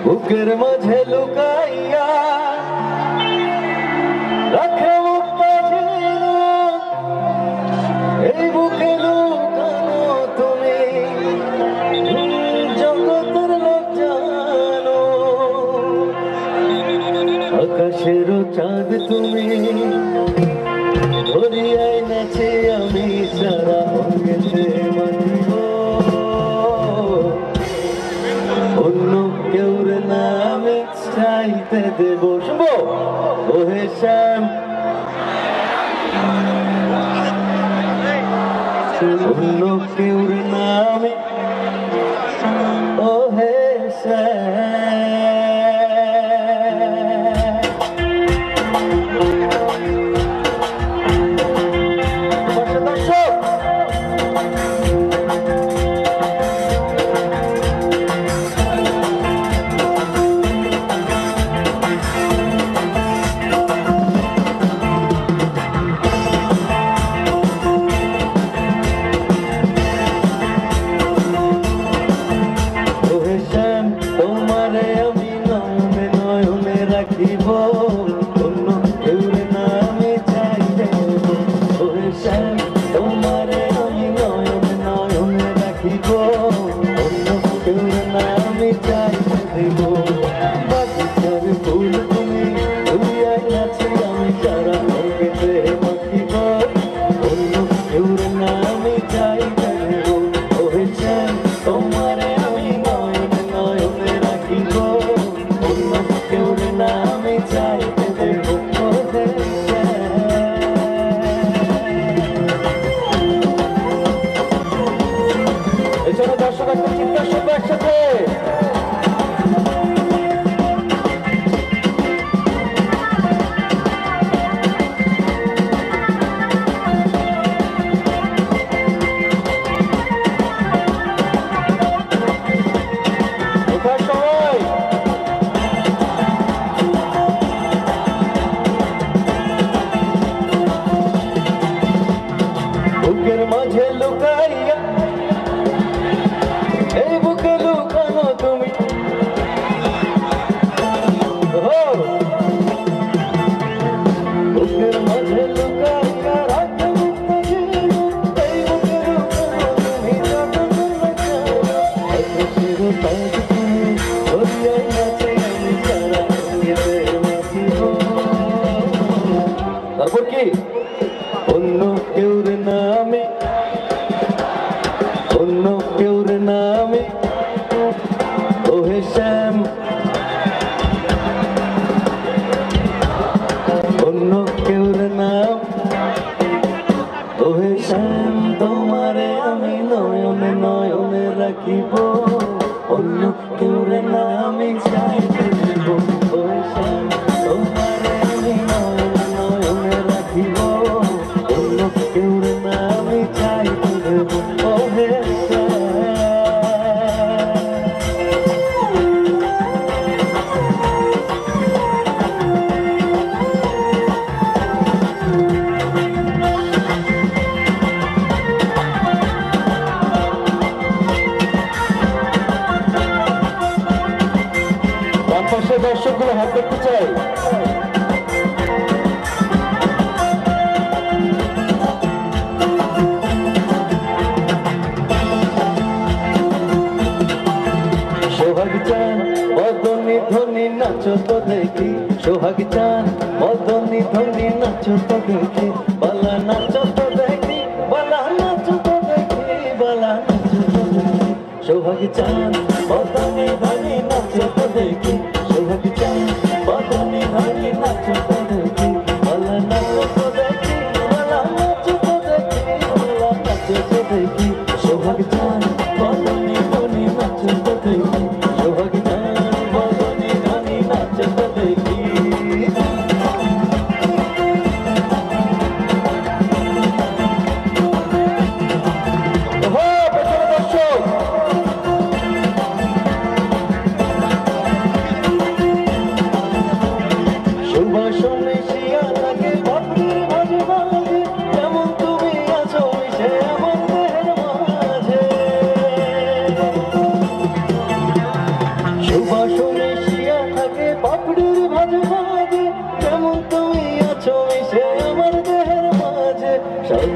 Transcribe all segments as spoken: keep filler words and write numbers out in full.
বুকের মাঝে লুকাইয়া রাখে এই বুকে লুকানো তুমি জগতের লোক জানো আকাশের চাঁদ তুমি ধরিয়াই নাচে আমি সারা গেছে মানিব অন্য কেউর নামে চাইতে দেব শুনবো ওহে শ্যাম অন্য কেউর নামে ওহে শ্যাম অন্য কেউর নামে চাইতে দেব ওহে শ্যাম তোমারে আমি নয়ন নয়নে রাখিব অন্য কেউর নামে চাইতে দেব বাগিচার ফুল তুমি ধুইয়াই নাচে আমি সারা অঙ্গেতে মাখিব অন্য কেউর নামে চাইতে দেব ওহে শ্যাম তোমারে আমি নয়ন নয়নে রাখিব অন্য কেউর নামে চাইতে দেব ওহে এছাড়া দর্শক একটা চিন্তা শুনবো একসাথে বুকের মাঝে লুকাইয়া এই বুকে লুকানো তুমি বুকের মাঝে লুকাইয়া রাখতে এই বুকে লুকানো তুমি তারপর কি অন্য কেউর নামে অন্য কেউর নামে ওহে শ্যাম অন্য কেউর নাম ওহে শ্যাম তোমারে আমি নয়নে নয়নে রাখিব অন্য কেউর নামে চাইতে দেব ওহে শ্যাম তোমারে আমি নয়নে নয়নে রাখিব অন্য কেউর নামে চাইতে দেব ওহে পাশে দর্শকগুলো হাত দেখতে চাই সোহাগ চান মদনী ধ্বনি নাচো তো দেখি সোহাগ চান মদনী ধ্বনি নাচো তো দেখি বালা নাচো তো দেখি বালা নাচো তো দেখি বালা নাচো তো দেখি সোহাগ চান মদনী ধ্বনি নাচো তো দেখি সোহাগ চান মদনী ধ্বনি নাচো তো দেখি বালা নাচো তো দেখি বালা নাচো তো দেখি বালা নাচো তো দেখি সোহাগ চান মদনী ধ্বনি নাচো তো দেখি সোহাগ চান মদনী ধ্বনি নাচো তো দেখি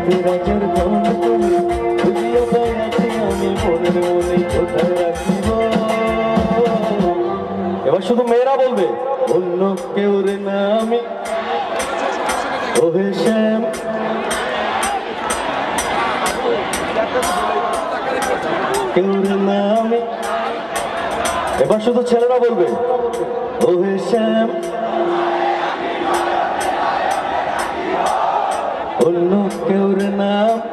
রাজার ধন তুমি বুঝিয়ে পেয়েছি আমি মনের মনে কোথায় রাখিব। এবার শুধু মেয়েরা বলবে, অন্য কেউ রে না আমি ওহে শ্যাম। কেউ রে না আমি। এবার শুধু ছেলেরা বলবে, ওহে শ্যাম। অন্য কেউ রে না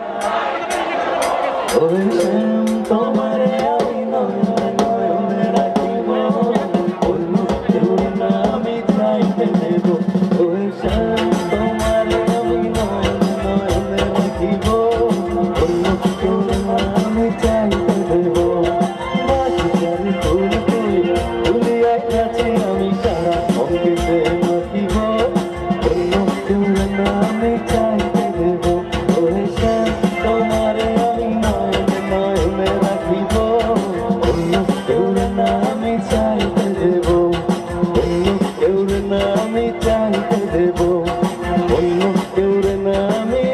ওহে শ্যাম, তোমারে আমি নয়নে নয়নে রাখিব। অন্য কেউ রে না আমি চাইতে দেব, ওহে শ্যাম তোমারে আমি নয়নে নয়নে রাখিব। অন্য কেউ রে না আমি চাইতে দেব। বাঁশিটার ফুল তুই তুলিয়া কাছে আমি সারা অঙ্কিতে মাখিব। অন্য কেউ রে না আমি চাইতে দেব, ওহে শ্যাম তোমারে আমি নয়নে নয়নে রাখিব। অন্য কেউ রে না আমি চাইতে দেব, অন্য কেউ রে না আমি চাইতে দেব, অন্য কেউ রে না আমি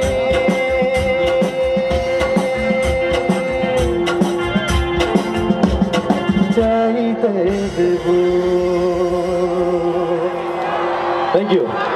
চাইতে দেব। Thank you.